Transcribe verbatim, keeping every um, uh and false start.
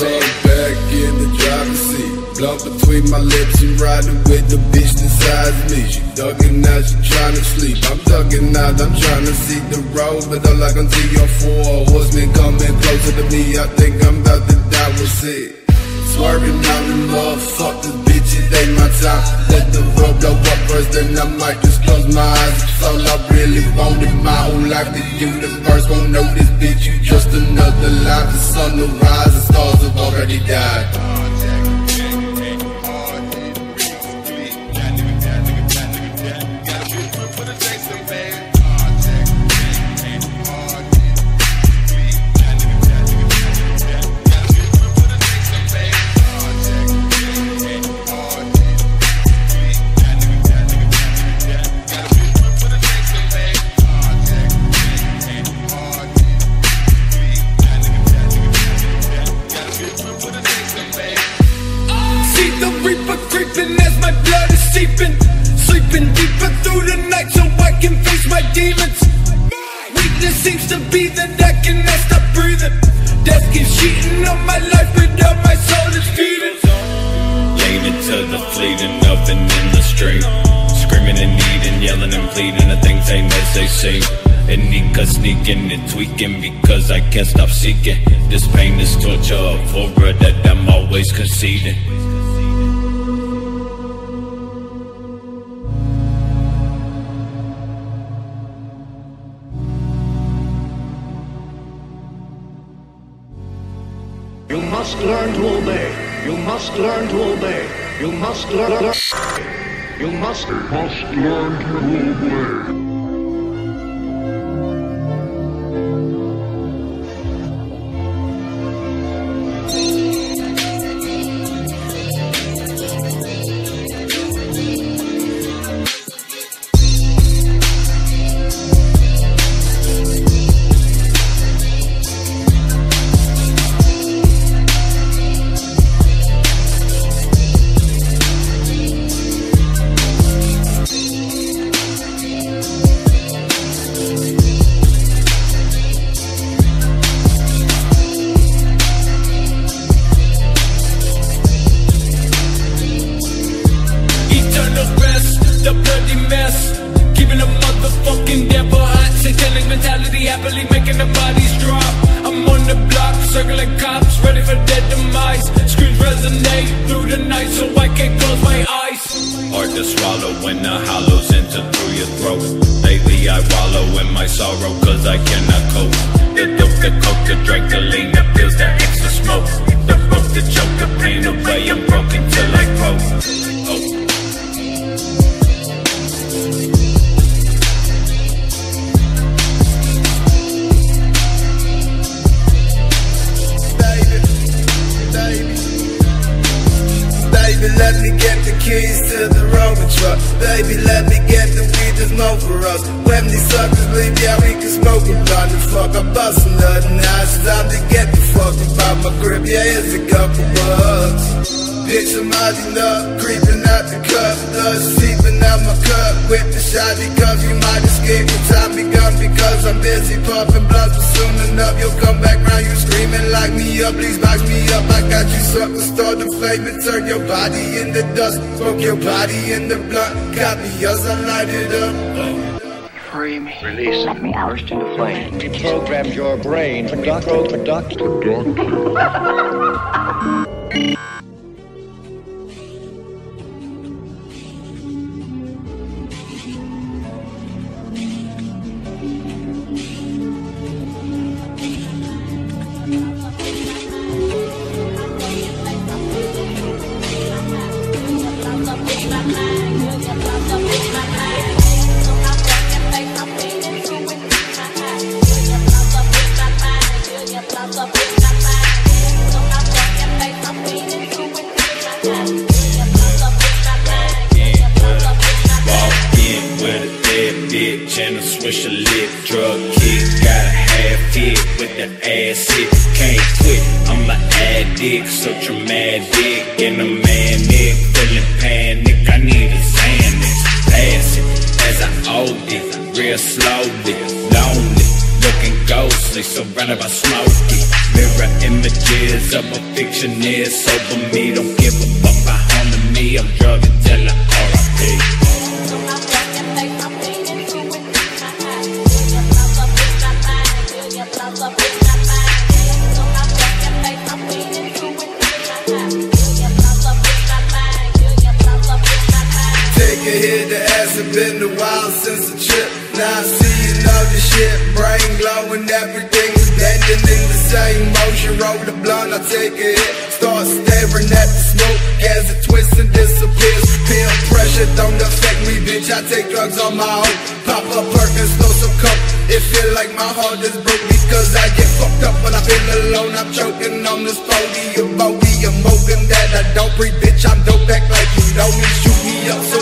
tucked back in the driver's seat, blunt between my lips and riding with the bitch the size of me. She ducking out, she tryna sleep. I'm ducking out, I'm tryna see the road, but all I can see are four horsemen coming closer to me. I think I'm about to die, we'll see. Swerving out the motherfuckers, bitch, it ain't my time. Let the world blow up first, then I might just close my eyes. It's all I really wanted my whole life. The universe won't know this, bitch, you just another line. The sun will rise, the stars have already died. Sleeping deeper through the night so I can face my demons. Weakness seems to be that I cannot stop breathing. Death keeps cheating on my life, but all my soul is feeding. Leaning to the fleeting, nothing in the street. Screaming and needing, yelling and pleading, the things ain't as they seem. And Nika sneaking and tweaking because I can't stop seeking. This pain is torture of horror that I'm always conceding. You must learn to obey. You must learn to obey. You must learn. You must, must learn to obey. The bloody mess, keeping a motherfucking devil hot. Satanic mentality, happily making the bodies drop. I'm on the block, circling cops, ready for dead demise. Screams resonate through the night, so I can't close my eyes. Hard to swallow when the hollows enter through your throat. Lately I wallow in my sorrow, cause I cannot cope. The dope, the coke, the drink, the lean, the pills, the extra smoke. The rope, the choke, the pain away, I'm broken till I grow. Oh. Baby, let me get the keys to the Rover truck. Baby, let me get the weed that's more for us. When these suckers leave, yeah, we can smoke a blunt and fuck. I bust another now, it's time to get the fuck about my grip. Yeah, here's a couple bucks. Bitch, I'm hiding up, creeping out the cup, dust seeping out my cup. Whip the shot because you might escape the time begun because I'm busy puffing blunts, but soon enough you'll come back round. You screaming, like me up, please box me up. I got you sucker, start the flame and turn your body into dust. Smoke your body in the blunt, copy us, I light it up. Free me. Release. Let me out. Burst into flame. We programmed your brain to product, product, product. And a swish a lip, drug kick, got a half hit with the ass hit, can't quit, I'm an addict, so dramatic, and a manic, feeling panic, I need a Xanax, pass it, as I hold it, real slowly, lonely, looking ghostly, surrounded by smoky mirror images of a fictionist. Sober me, don't give a fuck about harming me. I'm drug until I R I P. Take a hit, the ass have been a while since the trip. Now I see you know the shit, brain glowing, everything is blending in the same motion. Roll the blunt, I take a hit, start staring at the smoke as it twists and disappears. Peer pressure don't affect me, bitch, I take drugs on my own. Pop up Perkins, throw some coke. It feel like my heart is broke because I get fucked up when I feel alone. I'm choking on this podium, bogey, I'm hoping that I don't breathe, bitch, I'm dope back like you know me. Shoot me up so